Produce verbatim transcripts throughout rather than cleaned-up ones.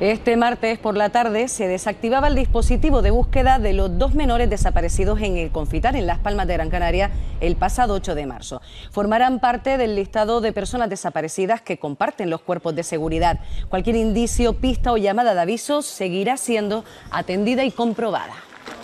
Este martes por la tarde se desactivaba el dispositivo de búsqueda de los dos menores desaparecidos en el Confitar, en Las Palmas de Gran Canaria, el pasado ocho de marzo. Formarán parte del listado de personas desaparecidas que comparten los cuerpos de seguridad. Cualquier indicio, pista o llamada de aviso seguirá siendo atendida y comprobada.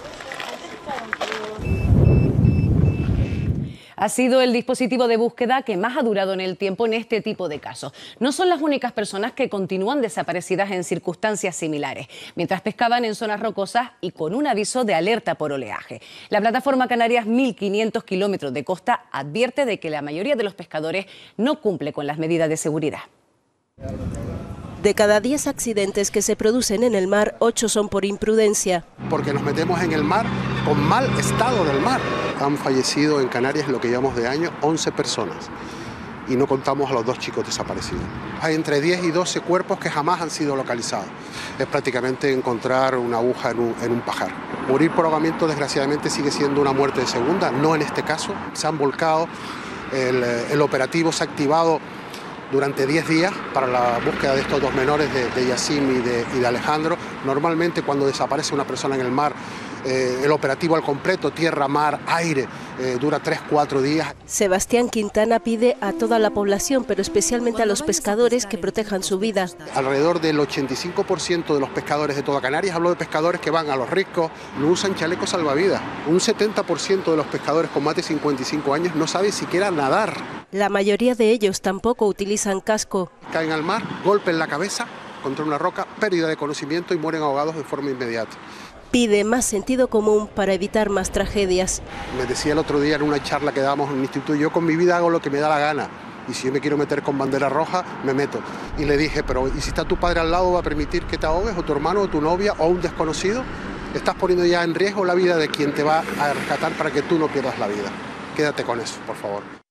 Ha sido el dispositivo de búsqueda que más ha durado en el tiempo en este tipo de casos. No son las únicas personas que continúan desaparecidas en circunstancias similares, mientras pescaban en zonas rocosas y con un aviso de alerta por oleaje. La plataforma Canarias mil quinientos kilómetros de costa advierte de que la mayoría de los pescadores no cumple con las medidas de seguridad. De cada diez accidentes que se producen en el mar, ocho son por imprudencia. Porque nos metemos en el mar con mal estado del mar. Han fallecido en Canarias, lo que llevamos de año, once personas. Y no contamos a los dos chicos desaparecidos. Hay entre diez y doce cuerpos que jamás han sido localizados. Es prácticamente encontrar una aguja en un, en un pajar. Morir por ahogamiento, desgraciadamente, sigue siendo una muerte de segunda. No en este caso. Se han volcado. El, el operativo se ha activado durante diez días para la búsqueda de estos dos menores, de, de Yacim y de, y de Alejandro. Normalmente cuando desaparece una persona en el mar, eh, el operativo al completo, tierra, mar, aire, eh, dura tres, cuatro días. Sebastián Quintana pide a toda la población, pero especialmente a los pescadores, que protejan su vida. Alrededor del ochenta y cinco por ciento de los pescadores de toda Canarias, hablo de pescadores que van a los riscos, no usan chalecos salvavidas. Un setenta por ciento de los pescadores con más de cincuenta y cinco años no saben siquiera nadar. La mayoría de ellos tampoco utilizan casco. Caen al mar, golpe en la cabeza contra una roca, pérdida de conocimiento y mueren ahogados de forma inmediata. Pide más sentido común para evitar más tragedias. Me decía el otro día en una charla que dábamos en el instituto, yo con mi vida hago lo que me da la gana. Y si yo me quiero meter con bandera roja, me meto. Y le dije, pero ¿y si está tu padre al lado, va a permitir que te ahogues? ¿O tu hermano, o tu novia, o un desconocido? Estás poniendo ya en riesgo la vida de quien te va a rescatar para que tú no pierdas la vida. Quédate con eso, por favor.